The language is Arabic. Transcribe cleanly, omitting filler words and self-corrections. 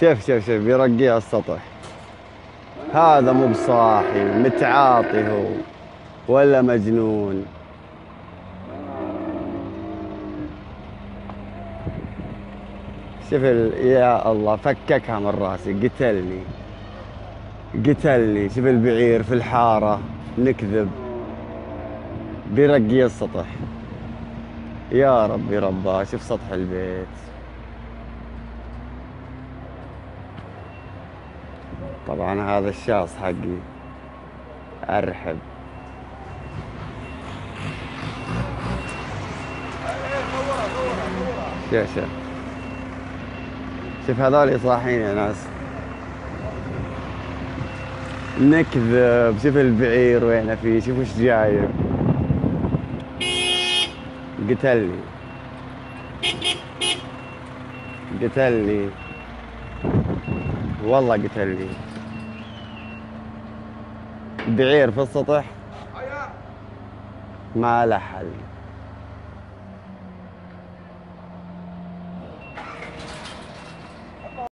شوف بيرقيها السطح. هذا مو بصاحي، متعاطي هو ولا مجنون؟ يا الله فككها من راسي، قتلني. شوف البعير في الحارة، نكذب بيرقي السطح. يا ربي رباه، شوف سطح البيت. طبعا هذا الشاص حقي، ارحب. شوف هذول صاحين يا ناس، نكذب. شوف البعير وينه فيه، شوف وش جايب. قتلني والله قتلني. بعير في السطح ما له حل.